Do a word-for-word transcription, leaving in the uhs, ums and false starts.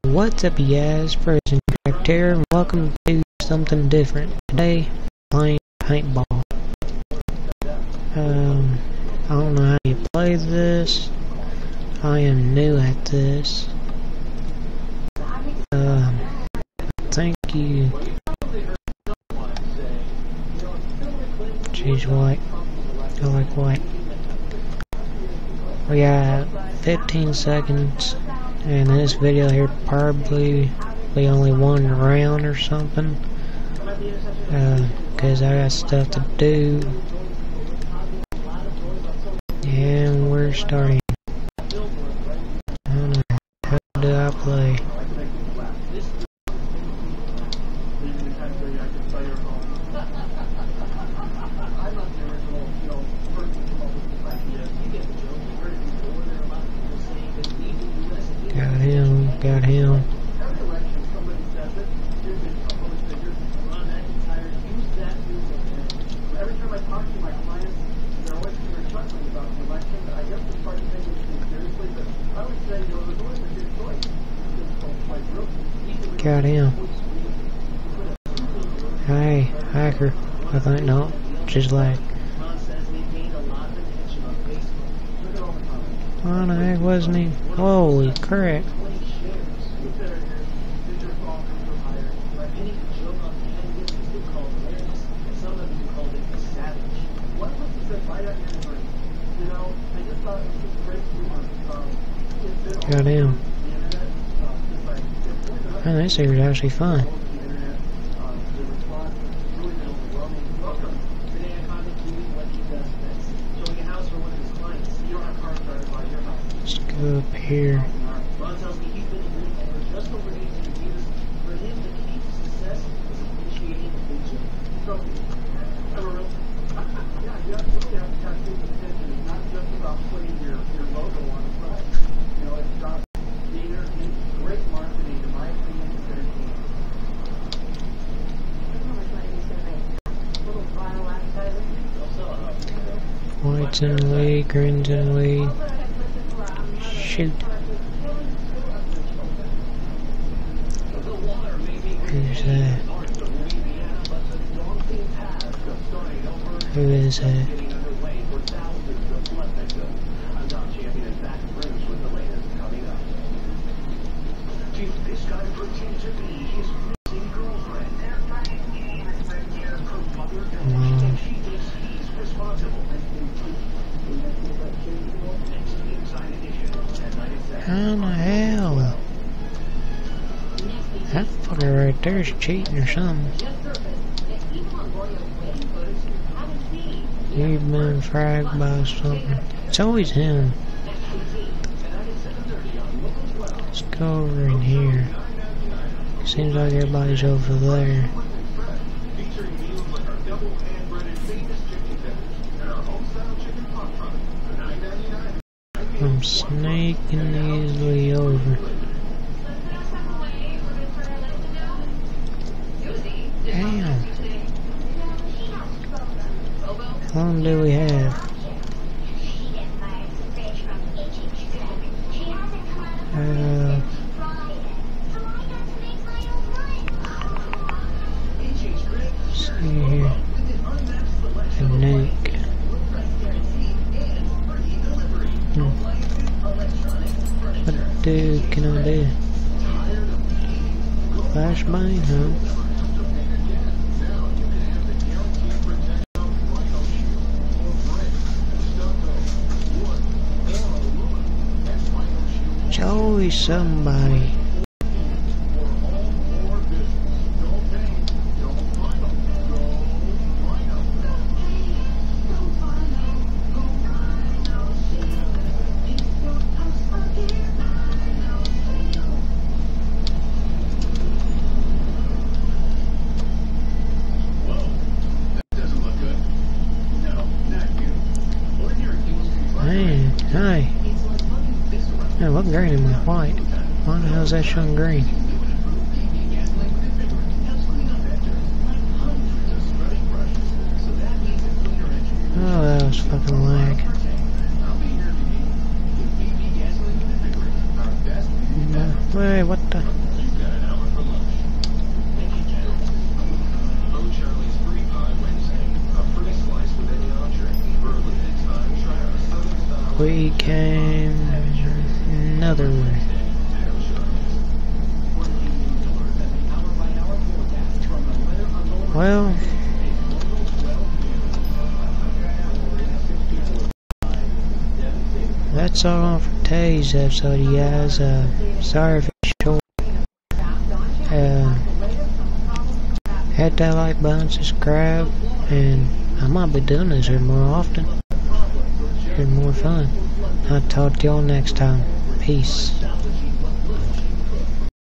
What's up, you guys? Frozen Cracked here, and welcome to something different. Today, playing paintball. Um, I don't know how you play this. I am new at this. Um, thank you. Choose white. I like white. We got fifteen seconds. And this video here probably be only one round or something, uh, cause I got stuff to do. And we're starting. I don't know, how do I play? Got him, got him. Got him. Hey, hacker. I think not. Just like. What the heck wasn't he? Holy crap. Got him. Man, this here is actually fun. Let's go up here. White's in the lead, green's in the lead. Shoot. Who's that? Who is that? Wow. How in the hell? That fucker right there is cheating or something. You've been fragged by something. It's always him. Let's go over in here. Seems like everybody's over there. I'm snaking easily over. Damn. How long do we have? Uh, see here. A nuke. Hmm. What do can I do? Flashbang, huh? It's always somebody. Man, hi. No, look green in my white. Why the hell is that showing green? Oh, that was fucking lag. Wait, what the? We came another. Well, that's all for today's episode, you guys. Uh, sorry if it's short. Uh, hit that like button, subscribe, and I might be doing this here more often. Here more fun. I'll talk to y'all next time. Peace.